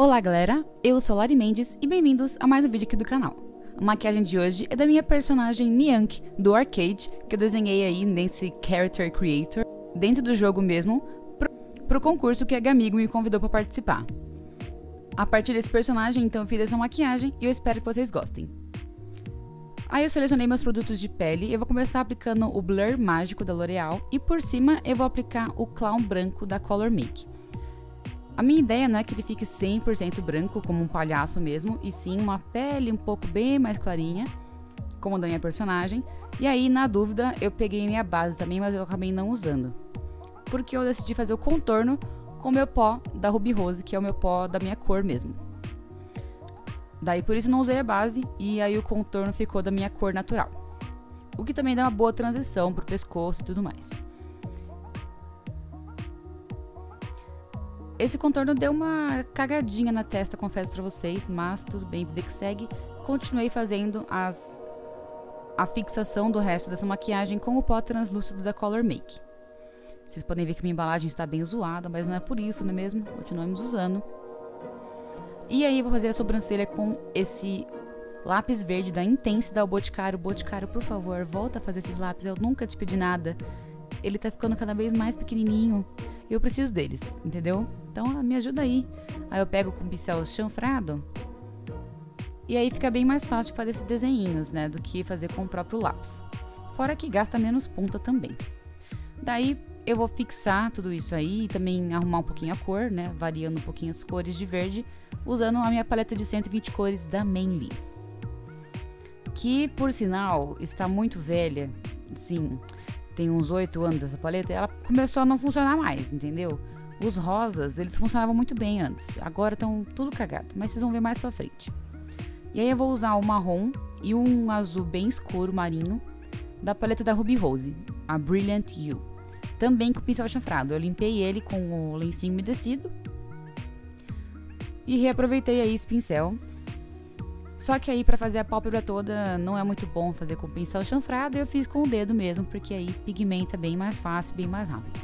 Olá galera, eu sou Lari Mendes e bem-vindos a mais um vídeo aqui do canal. A maquiagem de hoje é da minha personagem Niank, do Arcade, que eu desenhei aí nesse Character Creator, dentro do jogo mesmo, pro concurso que a Gamigo me convidou para participar. A partir desse personagem, então eu fiz essa maquiagem e eu espero que vocês gostem. Aí eu selecionei meus produtos de pele, eu vou começar aplicando o Blur Mágico da L'Oréal e por cima eu vou aplicar o Clown Branco da Color Make. A minha ideia não é que ele fique 100% branco, como um palhaço mesmo, e sim uma pele um pouco bem mais clarinha, como a da minha personagem. E aí, na dúvida, eu peguei minha base também, mas eu acabei não usando. Porque eu decidi fazer o contorno com o meu pó da Ruby Rose, que é o meu pó da minha cor mesmo. Daí por isso não usei a base, e aí o contorno ficou da minha cor natural. O que também dá uma boa transição pro pescoço e tudo mais. Esse contorno deu uma cagadinha na testa, confesso pra vocês, mas tudo bem, vida que segue. Continuei fazendo a fixação do resto dessa maquiagem com o pó translúcido da Color Make. Vocês podem ver que minha embalagem está bem zoada, mas não é por isso, não é mesmo? Continuamos usando. E aí eu vou fazer a sobrancelha com esse lápis verde da Intense da Boticário. Boticário, por favor, volta a fazer esses lápis, eu nunca te pedi nada. Ele tá ficando cada vez mais pequenininho. Eu preciso deles, entendeu? Então me ajuda aí. Aí eu pego com o pincel chanfrado. E aí fica bem mais fácil de fazer esses desenhinhos, né? Do que fazer com o próprio lápis. Fora que gasta menos ponta também. Daí eu vou fixar tudo isso aí e também arrumar um pouquinho a cor, né? Variando um pouquinho as cores de verde. Usando a minha paleta de 120 cores da Manly. Que, por sinal, está muito velha. Sim, tem uns 8 anos essa paleta. Ela começou a não funcionar mais, entendeu? Os rosas, eles funcionavam muito bem antes. Agora estão tudo cagado, mas vocês vão ver mais pra frente. E aí eu vou usar o marrom e um azul bem escuro, marinho, da paleta da Ruby Rose, a Brilliant You. Também com o pincel chanfrado. Eu limpei ele com o lencinho umedecido. E reaproveitei aí esse pincel. Só que aí pra fazer a pálpebra toda não é muito bom fazer com o pincel chanfrado. Eu fiz com o dedo mesmo, porque aí pigmenta bem mais fácil, bem mais rápido.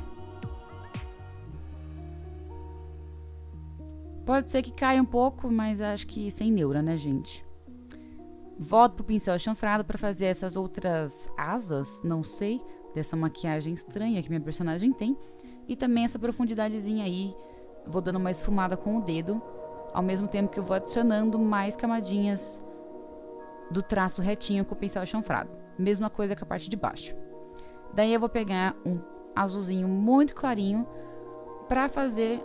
Pode ser que caia um pouco, mas acho que sem neura, né, gente? Volto pro pincel chanfrado pra fazer essas outras asas, não sei, dessa maquiagem estranha que minha personagem tem. E também essa profundidadezinha aí, vou dando uma esfumada com o dedo, ao mesmo tempo que eu vou adicionando mais camadinhas do traço retinho com o pincel chanfrado. Mesma coisa com a parte de baixo. Daí eu vou pegar um azulzinho muito clarinho pra fazer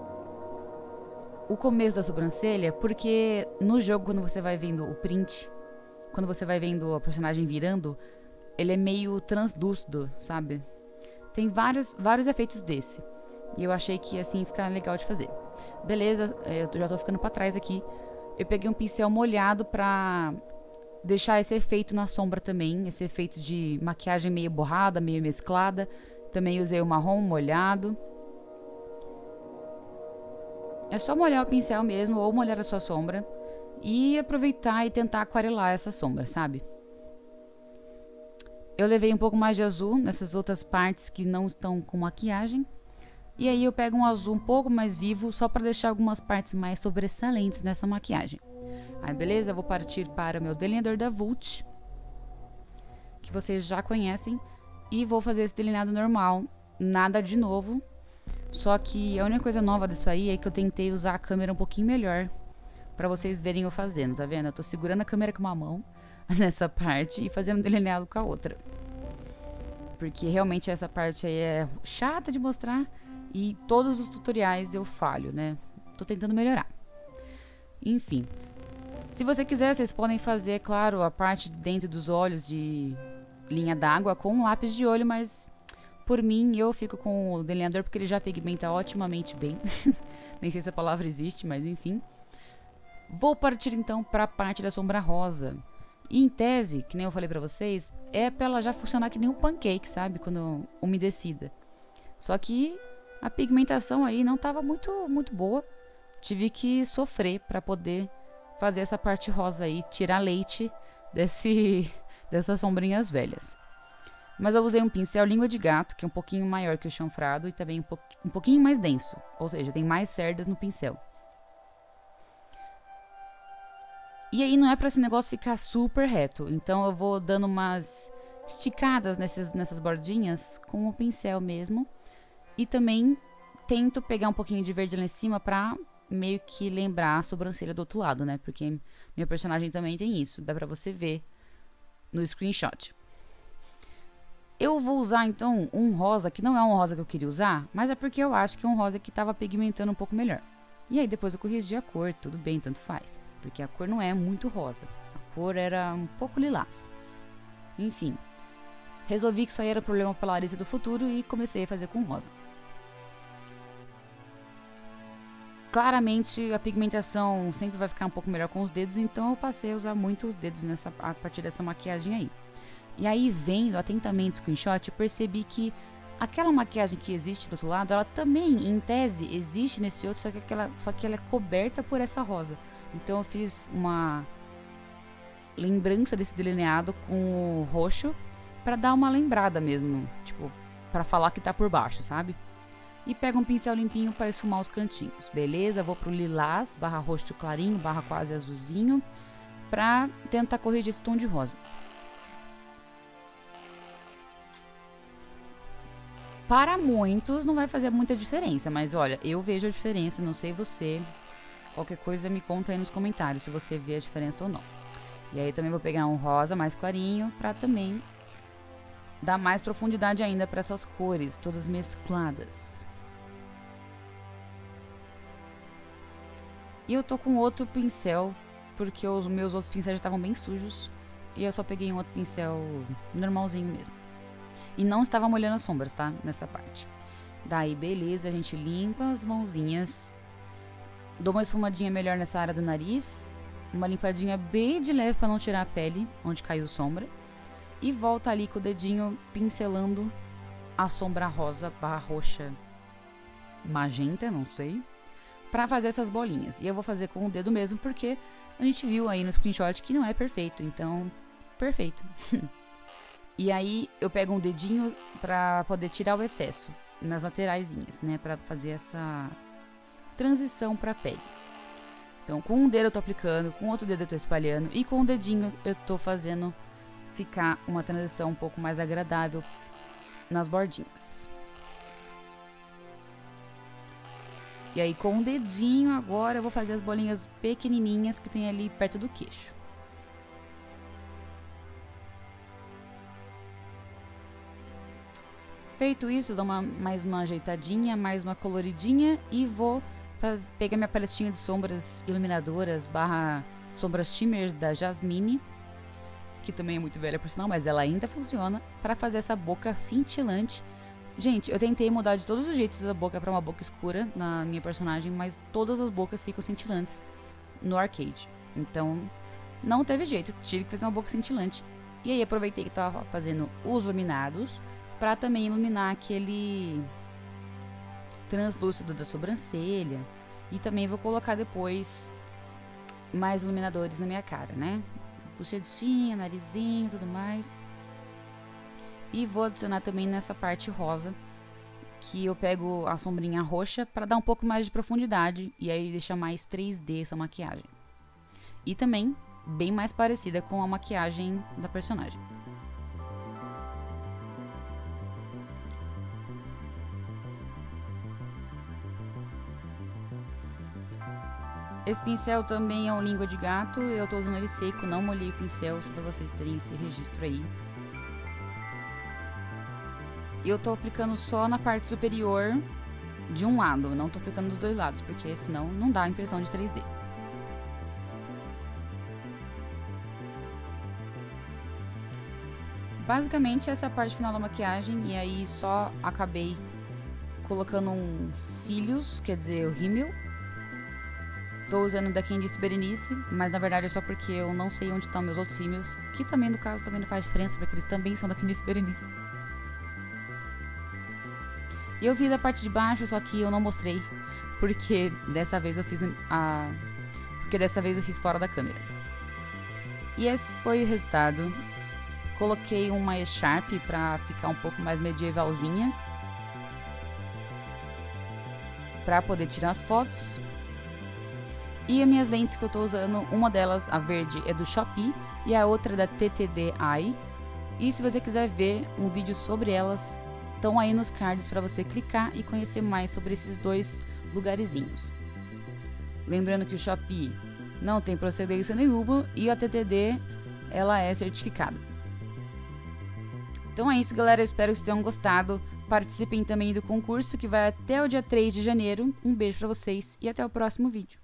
o começo da sobrancelha, porque no jogo, quando você vai vendo o print, quando você vai vendo a personagem virando, ele é meio translúcido, sabe? Tem vários efeitos desse. E eu achei que assim fica legal de fazer. Beleza, eu já tô ficando pra trás aqui. Eu peguei um pincel molhado pra deixar esse efeito na sombra também. Esse efeito de maquiagem meio borrada, meio mesclada. Também usei o marrom molhado. É só molhar o pincel mesmo, ou molhar a sua sombra. E aproveitar e tentar aquarelar essa sombra, sabe? Eu levei um pouco mais de azul nessas outras partes que não estão com maquiagem. E aí eu pego um azul um pouco mais vivo, só para deixar algumas partes mais sobressalentes nessa maquiagem. Aí beleza, eu vou partir para o meu delineador da Vult, que vocês já conhecem. E vou fazer esse delineado normal, nada de novo. Só que a única coisa nova disso aí é que eu tentei usar a câmera um pouquinho melhor pra vocês verem eu fazendo, tá vendo? Eu tô segurando a câmera com uma mão nessa parte e fazendo delineado com a outra. Porque realmente essa parte aí é chata de mostrar e todos os tutoriais eu falho, né? Tô tentando melhorar. Enfim. Se você quiser, vocês podem fazer, claro, a parte de dentro dos olhos de linha d'água com um lápis de olho, mas por mim, eu fico com o delineador porque ele já pigmenta otimamente bem. Nem sei se a palavra existe, mas enfim. Vou partir então para a parte da sombra rosa. E em tese, que nem eu falei pra vocês, é pra ela já funcionar que nem um pancake, sabe? Quando umedecida. Só que a pigmentação aí não tava muito boa. Tive que sofrer pra poder fazer essa parte rosa aí, tirar leite dessas sombrinhas velhas. Mas eu usei um pincel língua de gato, que é um pouquinho maior que o chanfrado e também um pouquinho mais denso. Ou seja, tem mais cerdas no pincel. E aí não é pra esse negócio ficar super reto. Então eu vou dando umas esticadas nessas bordinhas com o pincel mesmo. E também tento pegar um pouquinho de verde lá em cima pra meio que lembrar a sobrancelha do outro lado, né? Porque minha personagem também tem isso. Dá pra você ver no screenshot. Eu vou usar então um rosa, que não é um rosa que eu queria usar, mas é porque eu acho que é um rosa que tava pigmentando um pouco melhor. E aí depois eu corrigi a cor, tudo bem, tanto faz. Porque a cor não é muito rosa. A cor era um pouco lilás. Enfim. Resolvi que isso aí era problema para a Larissa do futuro e comecei a fazer com rosa. Claramente a pigmentação sempre vai ficar um pouco melhor com os dedos, então eu passei a usar muito os dedos a partir dessa maquiagem aí. E aí, vendo atentamente o screenshot, eu percebi que aquela maquiagem que existe do outro lado, ela também, em tese, existe nesse outro, só que ela é coberta por essa rosa. Então eu fiz uma lembrança desse delineado com o roxo pra dar uma lembrada mesmo, tipo, pra falar que tá por baixo, sabe? E pego um pincel limpinho para esfumar os cantinhos. Beleza, vou pro lilás, barra roxo clarinho, barra quase azulzinho, pra tentar corrigir esse tom de rosa. Para muitos não vai fazer muita diferença, mas olha, eu vejo a diferença, não sei você. Qualquer coisa me conta aí nos comentários se você vê a diferença ou não. E aí também vou pegar um rosa mais clarinho pra também dar mais profundidade ainda para essas cores, todas mescladas. E eu tô com outro pincel, porque os meus outros pincéis já estavam bem sujos. E eu só peguei um outro pincel normalzinho mesmo. E não estava molhando as sombras, tá? Nessa parte. Daí, beleza, a gente limpa as mãozinhas. Dou uma esfumadinha melhor nessa área do nariz. Uma limpadinha bem de leve para não tirar a pele, onde caiu sombra. E volta ali com o dedinho pincelando a sombra rosa barra roxa magenta, não sei. Pra fazer essas bolinhas. E eu vou fazer com o dedo mesmo, porque a gente viu aí no screenshot que não é perfeito. Então, perfeito. E aí eu pego um dedinho pra poder tirar o excesso nas lateraisinhas, né? Pra fazer essa transição pra pele. Então, com um dedo eu tô aplicando, com outro dedo eu tô espalhando. E com o dedinho eu tô fazendo ficar uma transição um pouco mais agradável nas bordinhas. E aí com o dedinho agora eu vou fazer as bolinhas pequenininhas que tem ali perto do queixo. Feito isso, dou mais uma ajeitadinha, mais uma coloridinha e vou pegar minha paletinha de sombras iluminadoras barra sombras shimmers da Jasmine, que também é muito velha por sinal, mas ela ainda funciona, para fazer essa boca cintilante. Gente, eu tentei mudar de todos os jeitos da boca para uma boca escura na minha personagem, mas todas as bocas ficam cintilantes no arcade. Então, não teve jeito, tive que fazer uma boca cintilante. E aí aproveitei que tava fazendo os iluminados para também iluminar aquele translúcido da sobrancelha. E também vou colocar depois mais iluminadores na minha cara, né? Bochechinha, narizinho, tudo mais. E vou adicionar também nessa parte rosa, que eu pego a sombrinha roxa para dar um pouco mais de profundidade e aí deixar mais 3D essa maquiagem. E também bem mais parecida com a maquiagem da personagem. Esse pincel também é um língua de gato, eu tô usando ele seco, não molhei o pincel, só pra vocês terem esse registro aí. E eu tô aplicando só na parte superior de um lado, não tô aplicando dos dois lados, porque senão não dá a impressão de 3D. Basicamente essa é a parte final da maquiagem, e aí só acabei colocando uns cílios, quer dizer, o rímel. Tô usando da Candice Berenice, mas na verdade é só porque eu não sei onde estão meus outros rímels, que também no caso também não faz diferença, porque eles também são da Candice Berenice. E eu fiz a parte de baixo, só que eu não mostrei, porque dessa vez eu fiz fora da câmera. E esse foi o resultado. Coloquei uma echarpe pra ficar um pouco mais medievalzinha, pra poder tirar as fotos. E as minhas lentes que eu tô usando, uma delas, a verde, é do Shopee e a outra é da TTD Eye. E se você quiser ver um vídeo sobre elas, estão aí nos cards para você clicar e conhecer mais sobre esses dois lugarzinhos. Lembrando que o Shopee não tem procedência nenhuma e a TTD, ela é certificada. Então é isso, galera, eu espero que vocês tenham gostado. Participem também do concurso que vai até o dia 3 de janeiro. Um beijo para vocês e até o próximo vídeo.